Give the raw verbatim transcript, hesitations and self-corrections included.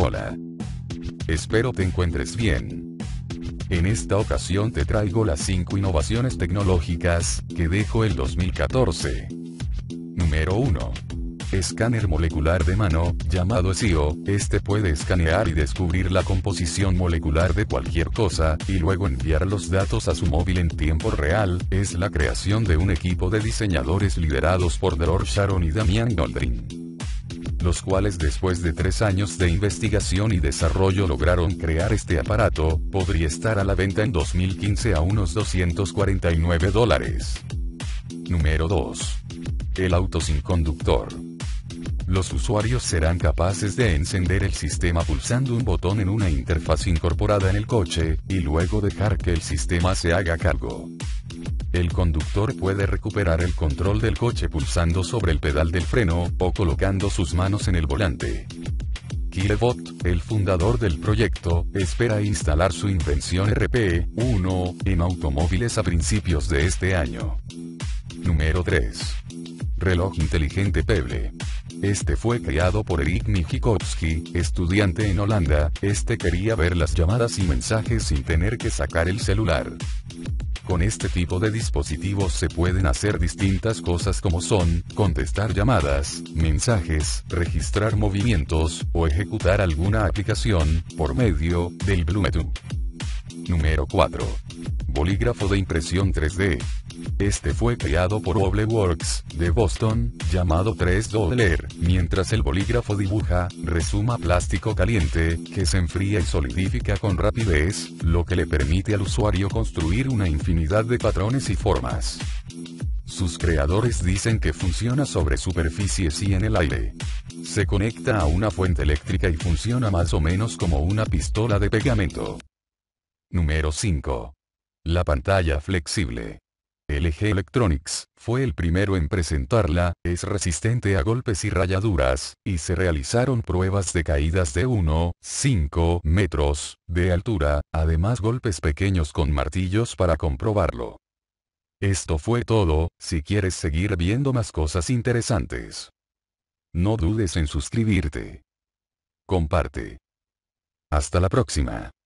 Hola. Espero te encuentres bien. En esta ocasión te traigo las cinco innovaciones tecnológicas que dejó el dos mil catorce. Número uno. Escáner molecular de mano, llamado S I O. Este puede escanear y descubrir la composición molecular de cualquier cosa, y luego enviar los datos a su móvil en tiempo real. Es la creación de un equipo de diseñadores liderados por Dror Sharon y Damian Goldrin, los cuales después de tres años de investigación y desarrollo lograron crear este aparato. Podría estar a la venta en dos mil quince a unos doscientos cuarenta y nueve dólares. Número dos. El auto sin conductor. Los usuarios serán capaces de encender el sistema pulsando un botón en una interfaz incorporada en el coche, y luego dejar que el sistema se haga cargo. El conductor puede recuperar el control del coche pulsando sobre el pedal del freno, o colocando sus manos en el volante. Kilebot, el fundador del proyecto, espera instalar su invención R P uno en automóviles a principios de este año. Número tres. Reloj inteligente Pebble. Este fue creado por Erik Mijikowski, estudiante en Holanda. Este quería ver las llamadas y mensajes sin tener que sacar el celular. Con este tipo de dispositivos se pueden hacer distintas cosas como son, contestar llamadas, mensajes, registrar movimientos, o ejecutar alguna aplicación, por medio del Bluetooth. Número cuatro. Bolígrafo de impresión tres D. Este fue creado por Obleworks, de Boston, llamado tres Doubler. Mientras el bolígrafo dibuja, resuma plástico caliente, que se enfría y solidifica con rapidez, lo que le permite al usuario construir una infinidad de patrones y formas. Sus creadores dicen que funciona sobre superficies y en el aire. Se conecta a una fuente eléctrica y funciona más o menos como una pistola de pegamento. Número cinco. La pantalla flexible. L G Electronics fue el primero en presentarla. Es resistente a golpes y rayaduras, y se realizaron pruebas de caídas de uno a cinco metros de altura, además golpes pequeños con martillos para comprobarlo. Esto fue todo. Si quieres seguir viendo más cosas interesantes, no dudes en suscribirte. Comparte. Hasta la próxima.